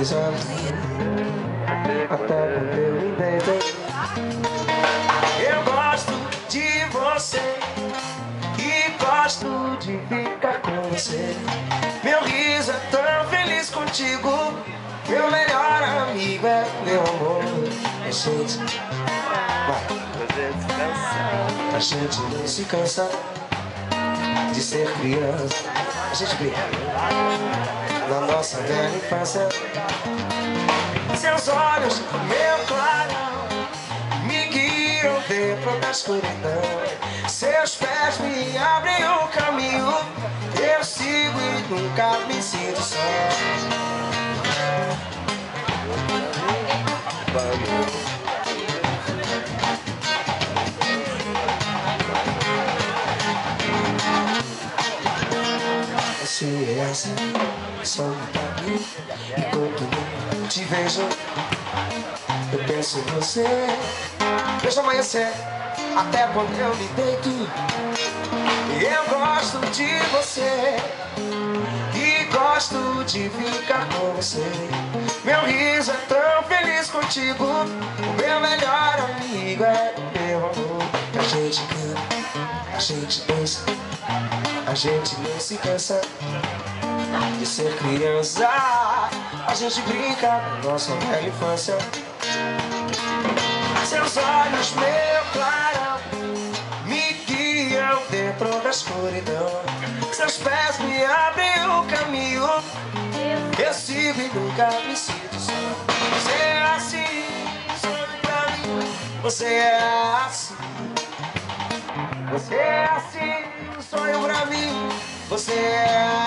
desejando até quando eu me deitei. Eu gosto de você e gosto de ficar com você. Meu riso é tão feliz contigo. Meu melhor amigo é meu amor. A gente vai, a gente não se cansa de ser criança. A gente brinca na nossa velha infância. Seus olhos, meu clarão, me guiam dentro da escuridão. Seus pés me abrem o caminho. Eu sigo e nunca me sinto só. Você é assim, só pra mim. Enquanto não te vejo, eu penso em você. Vejo amanhecer até quando eu me deito. Eu gosto de você e gosto de ficar com você. Meu riso é tão feliz contigo. O meu melhor amigo é o meu amor. A gente canta, a gente dança, a gente não se cansa de ser criança. A gente brinca na nossa velha infância. Seus olhos, meu clarão, me guiam dentro da escuridão. Seus pés me abrem o caminho. Eu sigo e nunca me sinto só. Você é assim, sonho pra mim. Você é assim. Você é assim, sonho pra mim. Você é